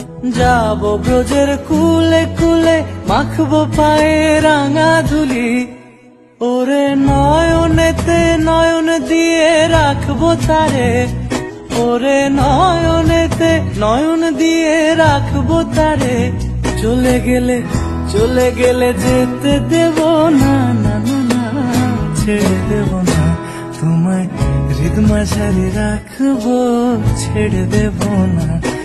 যাবো ব্রজের কুলে কুলে, মাখবো পায়ে রাঙা ধুলি। ওরে নয়নেতে নয়ন দিয়ে রাখবো তারে, ওরে নয়নেতে নয়ন দিয়ে রাখবো তারে। চলে গেলে যেতে দেব না, না না না, ছেড়ে দেব না তোমায় হৃদ মাঝারে রাখবো, ছেড়ে দেব না।